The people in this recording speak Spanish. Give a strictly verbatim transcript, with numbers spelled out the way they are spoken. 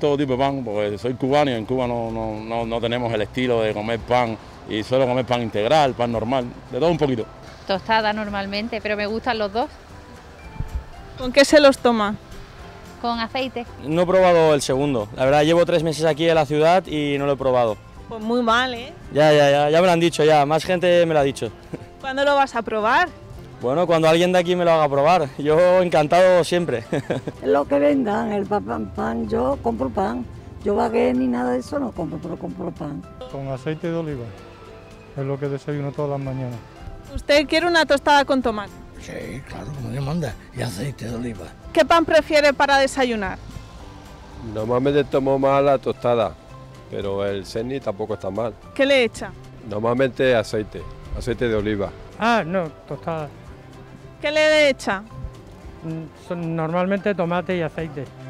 todo tipo de pan, porque soy cubano y en Cuba no, no, no, no tenemos el estilo de comer pan, y suelo comer pan integral, pan normal, de todo un poquito. Tostada normalmente, pero me gustan los dos. ¿Con qué se los toma? Con aceite. No he probado el segundo, la verdad llevo tres meses aquí en la ciudad y no lo he probado. Pues muy mal, ¿eh? Ya, ya, ya, ya me lo han dicho, ya, más gente me lo ha dicho. ¿Cuándo lo vas a probar? Bueno, cuando alguien de aquí me lo haga probar, yo encantado siempre. Lo que vendan, el pan, pan, yo compro pan. Yo bagué ni nada de eso no compro, pero compro pan. Con aceite de oliva, es lo que desayuno todas las mañanas. ¿Usted quiere una tostada con tomate? Sí, claro, como Dios manda, y aceite de oliva. ¿Qué pan prefiere para desayunar? Normalmente tomo más la tostada, pero el seni tampoco está mal. ¿Qué le echa? Normalmente aceite, aceite de oliva. Ah, no, tostada. ¿Qué le echa? Son normalmente tomate y aceite.